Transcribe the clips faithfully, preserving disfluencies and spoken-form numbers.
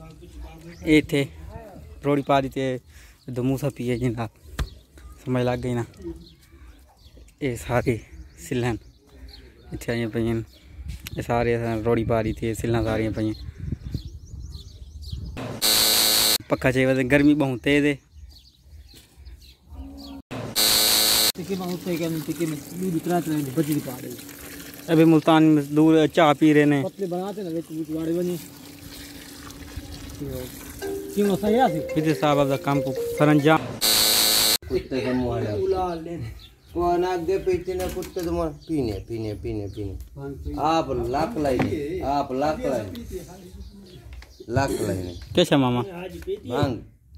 ये थे रोड़ी पा दी थे दमूसा पिए जिन्ना समझ लग गई ना। ये सारी सिलन इतने आई पे ये सारे रोड़ी पा दी थी सिलन सारिया पे पक्का चाहिए गर्मी बहुत तेज है। अभी मुल्तान मजदूर चाह पी रहे हैं। विजय साहब अपना काम को सरंजाम आगे पीछे ने कुत्ते तो पीने पीने पीने पीने आप लाख लाइने आप लाख लाइने लाख लाइने कैसा मामा भांग।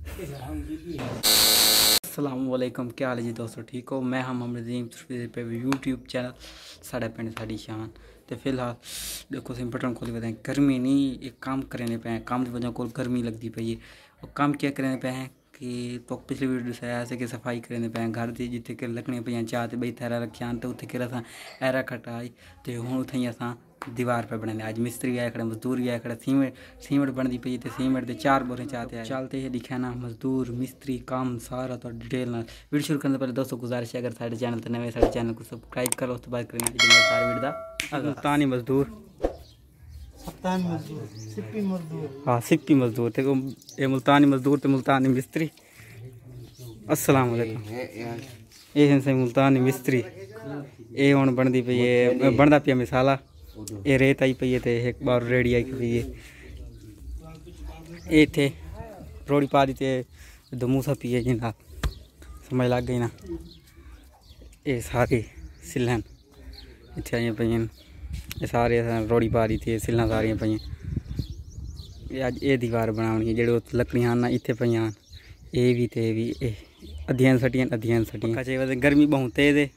अस्सलाम वालेकुम, क्या हाल है जी दोस्तों, ठीक हो? मैं हम हमरदीम पे यूट्यूब चैनल साढ़े पिंड साड़ी शान। तो फिलहाल देखो सिम बटन खोली बताएं गर्मी नहीं एक काम करने पे हैं काम की वजह को गर्मी लगती पई है। और काम क्या करने पे हैं कि तो पिछली वीडियो से ऐसे कि सफाई करने पे हैं घर की जितने कि लकड़ियाँ पे चाह बई थैरा रखिया तो उत्थे अस ऐरा खटाई तो हूँ उठे अस दीवार पर बनाने। अज मिस्त्री आए खड़े मजदूर भी आए खड़े सीमेंट सीमेंट बनती पई तो सीमेंट के चार बोरे चाहते हैं चलते है दिखा ना मजदूर मिस्त्री काम सारा तो डिटेल ना। वीडियो शुरू करने पहले दोस्तों गुजारिश है अगर साढ़े चैनल तो नवे साढ़े चैनल को सब्सक्राइब करो उसके बाद करेंगे सारे वीडियो का मुल्तानी मजदूर हाँ सिप्पी मजदूर थे ये मुल्तानी मजदूर तो मुल्तानी मिस्त्री। अस्सलाम वालेकुम ये से मुल्तानी मिस्त्री ये हूँ बनती पई है बनता पिया मिसाला ये रेत आई पई है तो एक बार रेडी आई पई है। ये थे रोड़ी पा दी थे दमूसा पिए जिन्ना समझ लग गई ना। ये सारी सिलन इतने आई पे ये सारे रोड़ी पा दी थी सिलन सारिया पे अज ये दीवार बनानी है जो लकड़ियां ना इतने पे ये भी ते भी अध्ययन सटियां अध्ययन सटियां चाहिए गर्मी बहुत तेज है।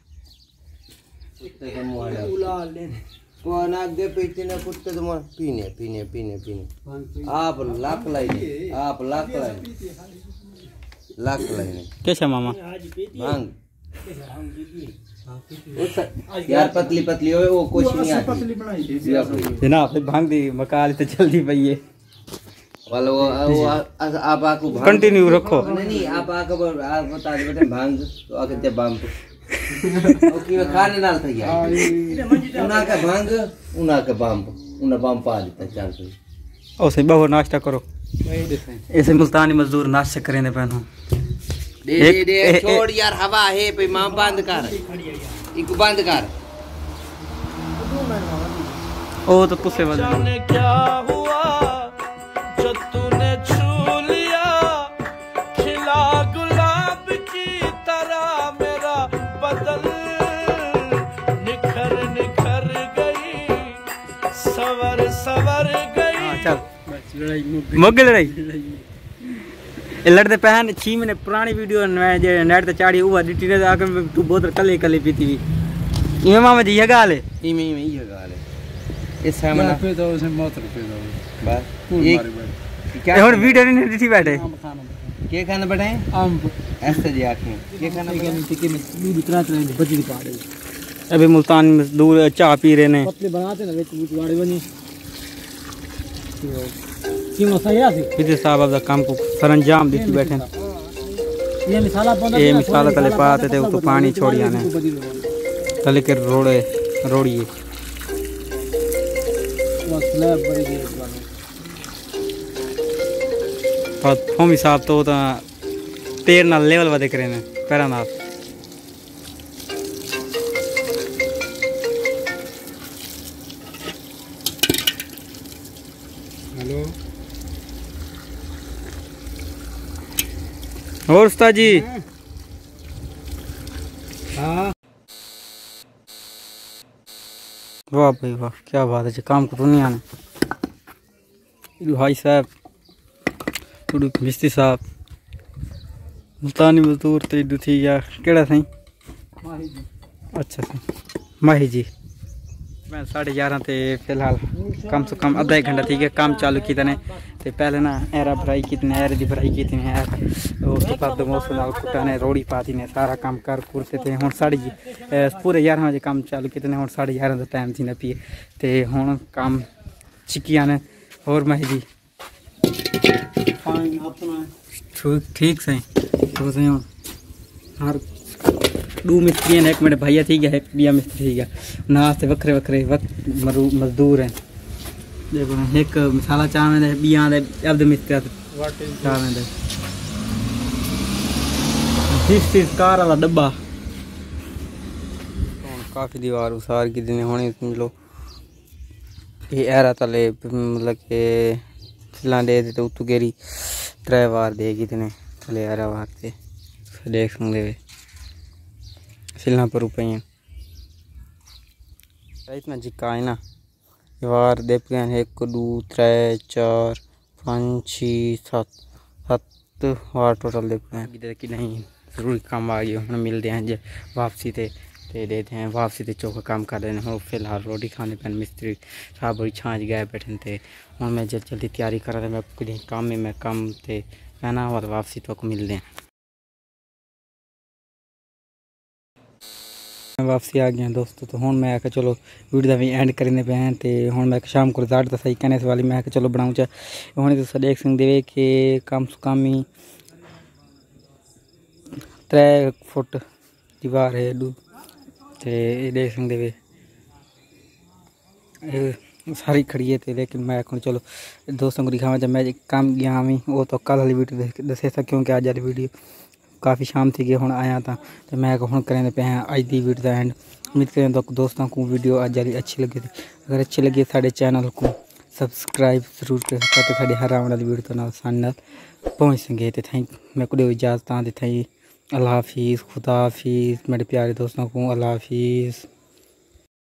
आगे पीछे ने कुत्ते तो पीने पीने पीने पीने आप लाख लाइने आप लाख लाइने लाख लाइने कैसा मामा भांग यार पतली पतली हो वो कुछ नहीं आती जनाब भांग दी मकाल तो जल्दी पई है वाला वो आप आको कंटिन्यू रखो नहीं आप आको आप बता दे बेटे भांग तो आके ते बाम ओके खाने नाल था यार उना का भांग उना का बाम उना बाम पा देता चल पे ओ सही बाबू नाश्ता करो ऐसे मुल्तानी मजदूर नाश्ता करेंगे पहनो दे दे दे छोड़ यार हवा है पे मां बंद कर इको बंद कर ओ तो पुसे वाले क्या हुआ जो तूने छू लिया खिला गुलाब की तरह मेरा बदन निखर निखर गई सवर सवर गई। चल मुग लड़ाई लड़ते पहन छी महीने पुरानी वीडियो नेट ते चाड़ी हुआ डिटी ने आके तू बोतल कले कले पीती हुई इमे मामा जी ये गाल है इमे इमे ये गाल है इस सामने पे तो उसे मौत रुपए दो बस ये क्या हुन वीडियो ने डिटी बैठे के खाना बैठे आम ऐसे जी आके के खाना बैठे टिके में दूध इतना इतना बजी पा रहे अभी मुल्तान मजदूर चाह पी रहे हैं पतले बनाते ना विच वाड़े बनी विजय साहब अपना काम को सरंजाम दी बैठे ये मिसाला ये मिसाला तले पाते थे तो पानी छोड़ी आने तले के रोड़े रोड़िए फॉमी साहब तो पैर नाल लेवल वादे करे ने पैरा नाल हेलो और उस्ताद जी हाँ वाह भाई वाह क्या बात है काम को तो नहीं आने भाई साहब मिस्त्री साहब मुल्तानी मजदूर तो इधर थी या केड़ा सही अच्छा सही माही जी मैं साढ़े ग्यारह ते फिलहाल कम से कम आधा एक घंटा ठीक है काम चालू किया ने ते पहले ना ऐरा भराई कितने ऐरे दी भराई की है उसके बाद मौसम कुटा ने रोड़ी पाती ने सारा काम कर करते थे हूँ साढ़े पूरे ग्यारह बजे काम चालू किए हूँ साढ़े ग्यारह का टाइम थी ना पिए तो हूँ काम चिकिया ने और माही जी ठीक सही तो सही हूँ हर दो मिस्त्री हैं, एक मेरे भैया ठीक है, एक बिया मिस्त्री ठीक है, नास्ते वक्रे वक्रे वक्त मजदूर हैं। देखो एक मसाला चाह में बिया अब मिस्त्री चाह में दिस इज कार वाला डब्बा। काफ़ी दीवार उसार की दिन होनी समझ लो ये एरा तले मतलब के फिल्म दे तो उत्तू गेरी त्रै बार देगी तेने थले एरा बार से देख सकते फिल्म पर रुपये इतना जिक्का है ना दीवार देख गए एक दो त्रै चार पाँच छः सात सात बार टोटल देख गए कि नहीं जरूरी काम आ गया हम मिलते हैं जे वापसी थे ते देते हैं वापसी ते चौका काम कर रहे हैं। फिलहाल रोटी खाने पर मिस्त्री साहब बड़ी छाँच गए बैठे थे और मैं जल्दी जल्दी तैयारी कर रहा था मैं कहीं काम में मैं काम थे कहना हुआ तो वापसी तो मिलते हैं। वापसी आ गया दोस्तों तो हूँ मैं आखिर चलो वीडियो का भी एंड करने पे हैं तो हूँ मैं शाम को रिजल्ट तो सही कहने वाली मैं आखिर चलो बनाऊँ चा हूँ तो देख सकते कि कम से कम ही त्रै फुट दीवार है दू ते देख सकते वे सारी खड़ी है लेकिन मैं आखूँ चलो दोस्तों को दिखावा जब मैं काम गया हमी वो तो कल वाली वीडियो दसे था क्योंकि अज वाली वीडियो काफ़ी शाम थी गई हूँ आया था तो मैं हूँ करें पे हैं अज की वीडियो का एंड उम्मीद करें तो दोस्तों को वीडियो अज वाली अच्छी लगी थी अगर अच्छी लगी साढ़े चैनल को सबसक्राइब जरूर कर ताकि साड़ी हर आने वाली वीडियो तो सामने पहुँच सके तो थैंक मैं कुछ इजाज़त दी थी अल्लाह हाफिज़ खुदा हाफिज़ मेरे प्यारे दोस्तों को अल्लाह हाफिज़।